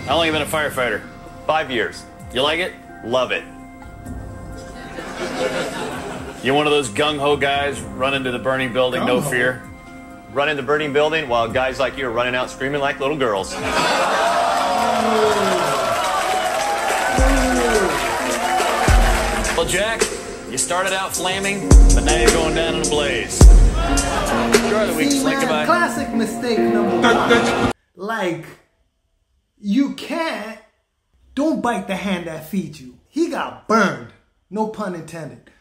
How long have you been a firefighter? 5 years. You like it? Love it. You one of those gung-ho guys run into the burning building, no fear? Run in the burning building while guys like you are running out screaming like little girls. Well, Jack, you started out flaming, but now you're going down in a blaze. Enjoy the week. See, man, Goodbye. classic mistake number one. Like, you don't bite the hand that feeds you. He got burned. No pun intended.